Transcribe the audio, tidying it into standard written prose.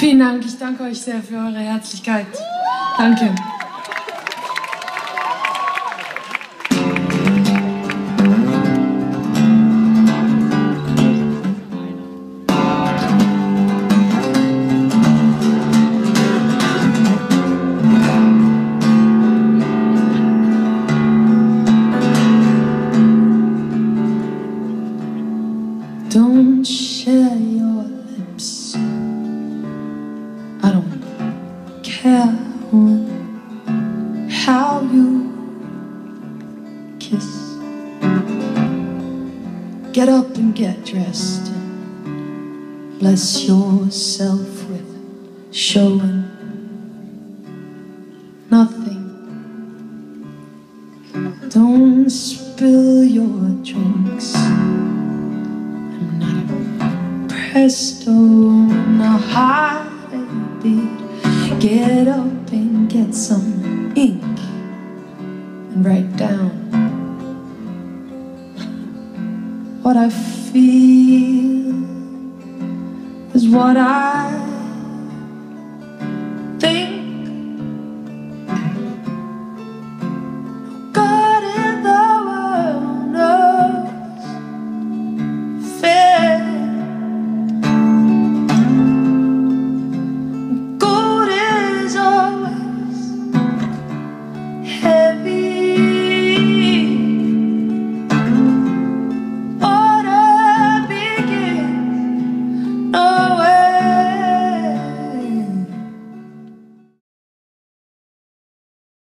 Vielen Dank, ich danke euch sehr für eure Herzlichkeit. Danke. Don't share your lips. I don't care how you kiss. Get up and get dressed and bless yourself with showing nothing. Don't spill your drinks. I'm not impressed on a heartbeat. Get up and get some ink and write down what I feel is what I